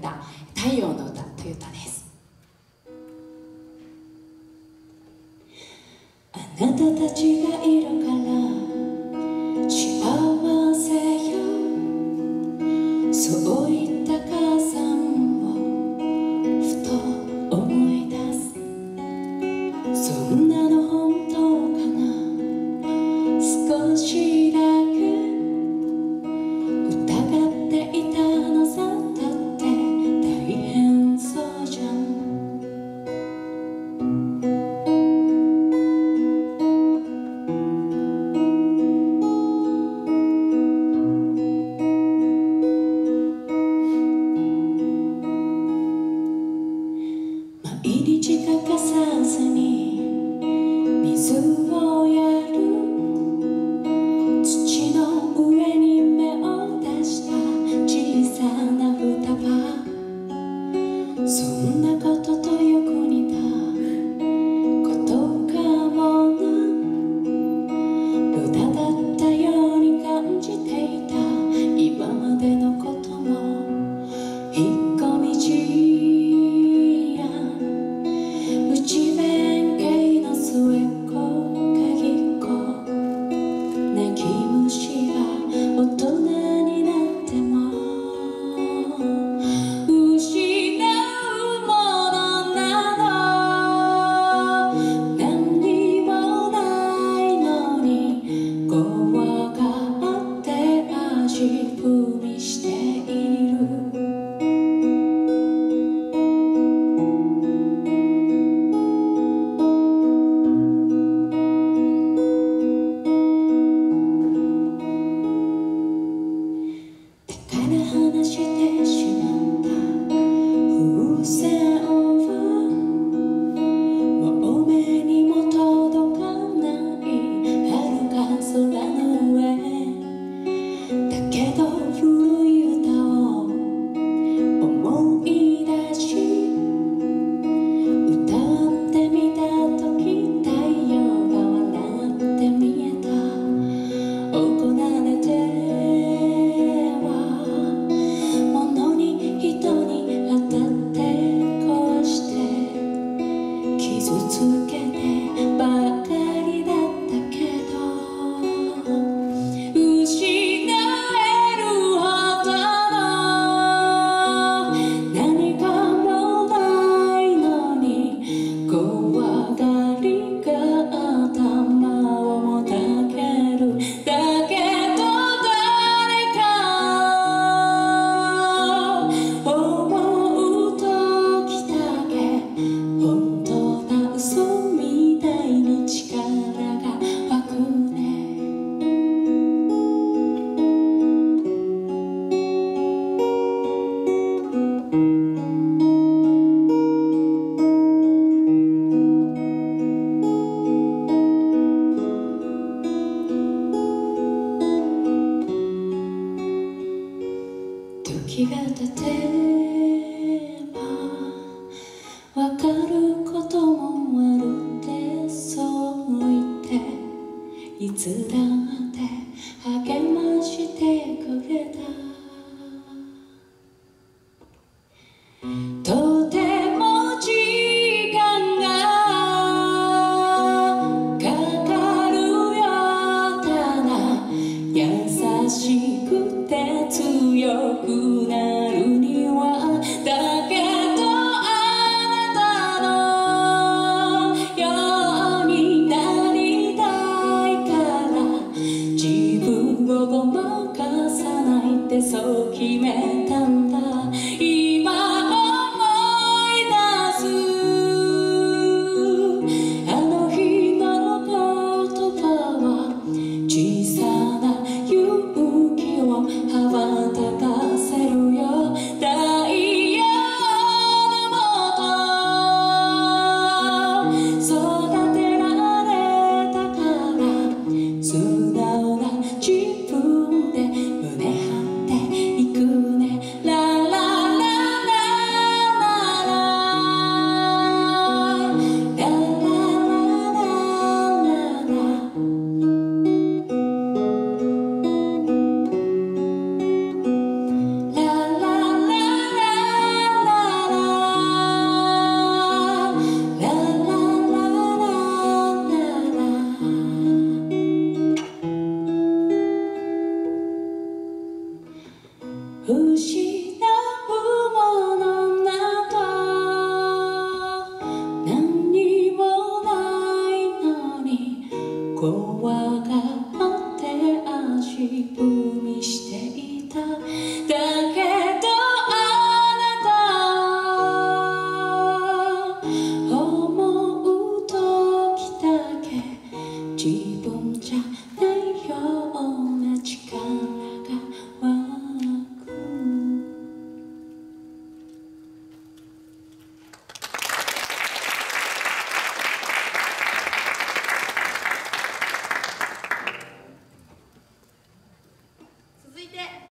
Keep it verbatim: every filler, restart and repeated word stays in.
た「太陽の歌」という歌です。あなたたちがいるから幸せよ、そういった母さんをふと思い出す。そんなの本当かな、少しだけ疑っていたのさ。だって大変そうじゃん。毎日欠かさずに水をやる、土の上に芽を出した小さな双葉。そんなこととよく似たことかもな。無駄だったように感じていた今までのことも引っ込み思案。内弁慶の末っ子鍵っ子、泣き虫が大人になっても失うものなの。何にもないのに怖がって味踏みしている。話してしまった風船はもう目にも届かない遥か空の上。だけど古い歌を思い出し歌ってみた時、太陽が笑って見えた。行われてつけてばかりだったけど、失えるほどの何かもないのに怖がりが頭をもたげる。だけど誰か思う時だけ本当嘘みたいに力が湧くね。時が経てばわかることもあるってそう言っていつだって励ましてくれた。とても時間がかかるよ。ただ優しくて強くなるにはしい